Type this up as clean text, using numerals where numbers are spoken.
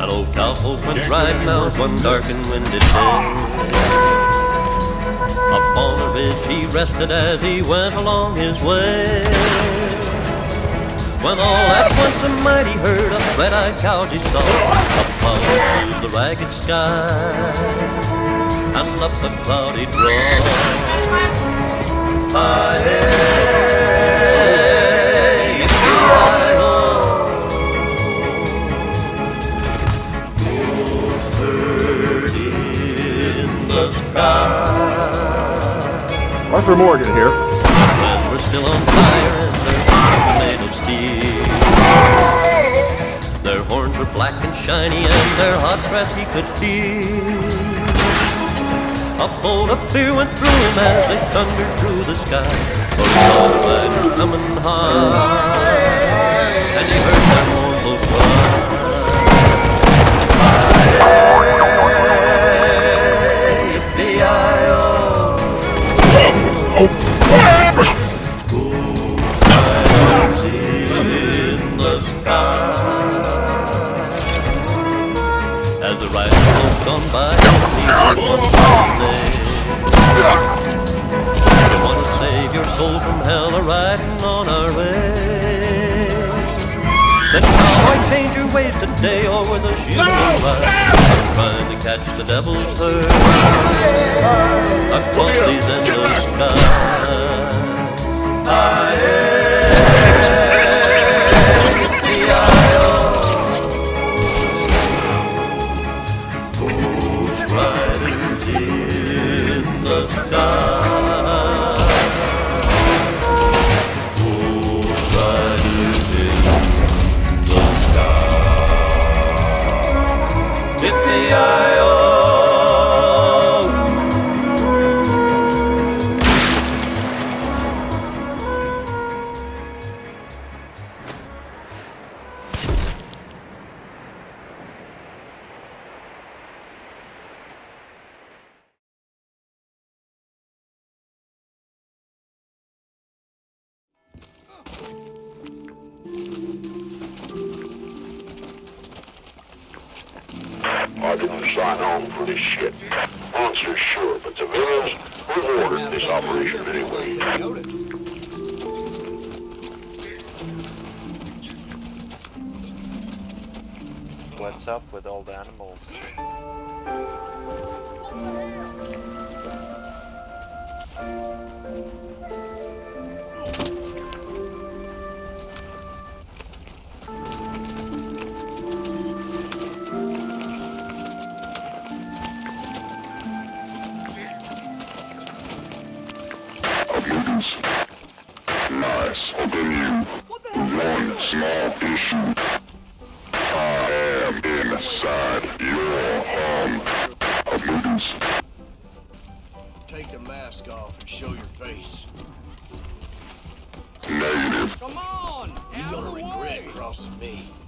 An old cowpoke went riding out one dark and windy day. Upon a ridge he rested as he went along his way. When all at once a mighty herd of red-eyed cows he saw, up through the ragged sky and up the cloudy draw. Aye, yippee-yi-oh, bird in the sky. Arthur Morgan here. Men were still on fire and their arms were made of steel. Their horns were black and shiny and their hot breath he could feel. A bolt of fear went through him as they thundered through the sky. For he saw the riders coming high, and he heard their mournful cry. As the riders walked on by, he heard one say, we want to save your soul from hell, a-riding on our way. Then cowboy, change your ways today, or with a shield of ride, I'm trying to catch the devil's herd across these endless skies. Riders in the sky. Ghost riders in the sky. Yippee-yi-oh. I didn't sign on for this shit. Monsters, sure, but civilians, who ordered this operation anyway? What's up with all the animals? Nice, opinion. One small issue. I am inside your of mutants. Take the mask off and show your face. Negative. Come on! You're gonna regret crossing me.